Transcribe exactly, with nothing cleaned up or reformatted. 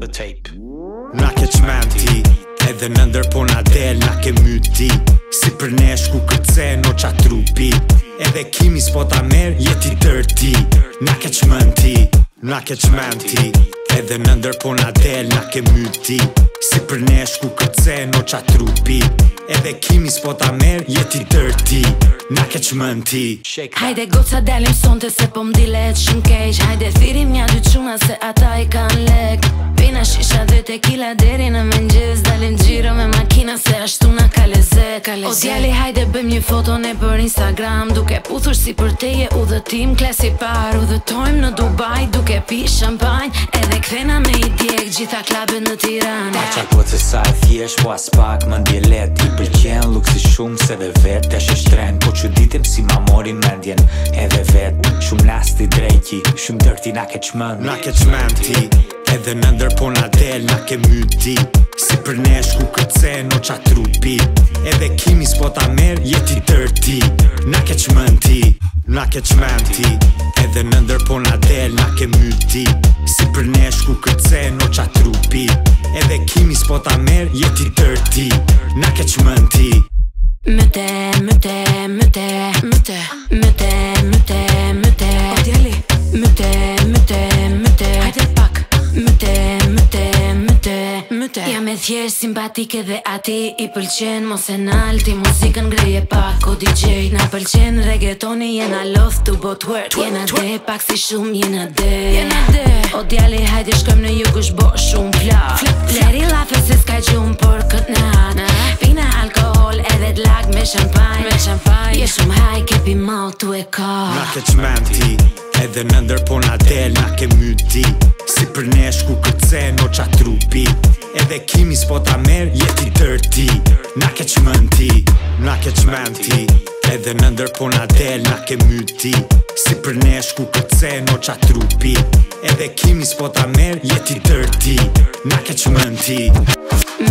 the tape. Na ke Cmend ti, edhe në ndër po na del na ke myti. Si për nesh ku kërcen o qa trupi, edhe kimi s'po ta mer jeti dirty. Na ke Cmend ti, na ke Cmend ti, edhe në ndër po na del na ke myti. Si për nesh ku kërcen o qa trupi, edhe kimi s'po ta mer jeti dirty. Na ke Cmend ti. Hajde goca dalim sonte se po m'dilet shumë keq. Hajde thirrim nja dy quna se ata i kan lek. Pina, shisha dhe tequila deri në mëngjes. Dalim XHIRO me makina se ashtu na ka lezet. O djali hajde bëjmë një foto ne për Instagram, duke puthur si për teje udhëtim klasi par. Udhëtojmë në Dubai duke pi shampanj, edhe kthena me i djeg gjitha klabet në Tiranë. Ma qa po të sa e thjesht po as pak më ndjelet. I pëlqen luksi shumë se dhe vet e shtren. Po që ditim si ma mori mendjen edhe vet. Shumë lasti drejki, shumë dërti na ke Cmend. Na ke Cmend ti, edhe në ndër po na del na ke myti. Si për nesh ku kërcen o qa trupi, edhe kimi s'po ta mer jeti dirty. Na ke Cmend ti, na ke Cmend ti, edhe në ndër po na del na ke myti. Si për nesh ku kërcen o qa trupi, edhe kimi s'po ta mer jeti dirty. Na ke Cmend ti. Mëte, mëte, mëte, mëte, mëte, mëte, mëte. O djali, mëte, mëte, mëte. Hajde pak. Mëte, mëte, mëte, mëte. Jam e thjesht simpatike dhe ati i pëlqen mos e nalti. Muzikën ngreje pak o D J. Na pëlqen reggaetoni, jena loth to bot work. Jena de pak si shumë, jena de. Jena de. O djali hajde shkojmë në jug është bo shumë flak. Fleri lafe se s'ka gjumë por kët nat. Pina, alkohol edhe t'lag me shampanj. Me shampanj. Je shumë haj kepi mal tu e ka. Na ke Cmend ti, edhe në ndër po na del na ke myti. Si për nesh ku kërcen o qa trupi, edhe kimi s'po ta mer jeti dirty. Na ke Cmend ti, na ke Cmend ti, edhe në ndër po na del na ke myti. Si për nesh ku kërcen o qa trupi, edhe kimi s'po ta mer jeti dirty. Na ke Cmend ti.